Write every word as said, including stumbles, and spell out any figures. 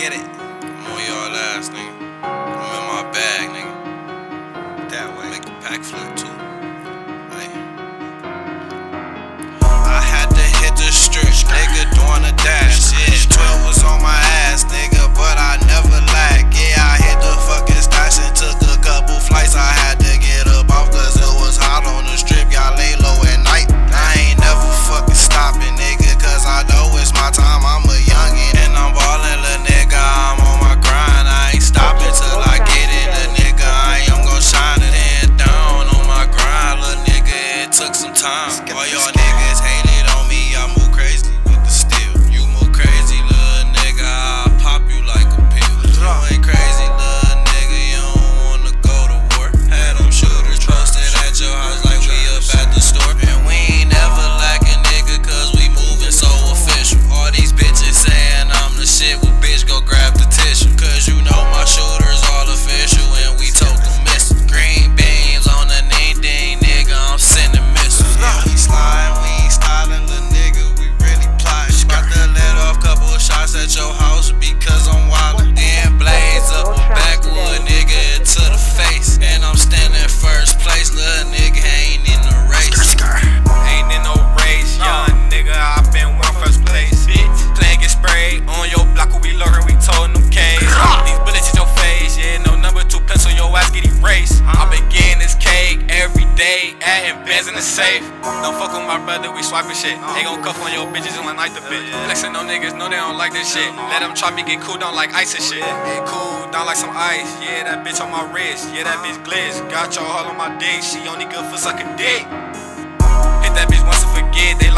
get it. I'm on y'all ass, nigga. I'm in my bag, nigga. That way. Make the pack flip too. Hey. I had to hit the strip, nigga, doing a dash. Yeah, twelve was on my ass, nigga, but I never lagged. Yeah, I hit the fucking stash and took a couple flights. I had to get up off cause it was hot on the strip. Y'all lay low at night. I ain't never fucking stopping, nigga, cause I know it's my time. I'm a youngin' and I'm ballin', lil' nigga. I'm on my grind. I ain't stopping till I get it, lil' nigga. I am gon' shine it head down on my grind, lil' nigga. It took some time. All y'all niggas hated on me. I move crazy with the steel. You move crazy, lil' nigga. I'll pop you like a pill. You ain't crazy, lil' nigga. You don't wanna go to war. Had them shooters posted at your house like we up at the store. And we ain't never lacking, nigga, cause we moving so official. All these bitches saying I'm the shit. Well, bitch, go grab the tissue. Cause you know my shooters all official and we told them miss. Green beans on the name ding, nigga. I'm sending missiles. Yeah, we sliding, we ain't styling, little nigga. We really plotting. Got to let off couple of shots at your house because I'm wildin'. Then blaze up a backwood, nigga, to the face. And I'm standing first place, little nigga. Ain't in the race. Ain't in no race, young nigga. I been one first place. Playing get sprayed on your block. We lurking, we told them K's. These bullets in your face, yeah. No number two pencil, your ass get erased. I been getting this cake every day, adding bands in the safe. Don't fuck with my brother, we swiping shit. They gon' cuff on your bitches and like the bitch. Flexing no niggas, know they don't like this shit. Let them try me get cool down like ice and shit. Get cool down like some ice. Yeah, that bitch on my wrist. Yeah, that bitch glitz. Got your all on my dick. She only good for sucking dick. Hit that bitch once and forget. They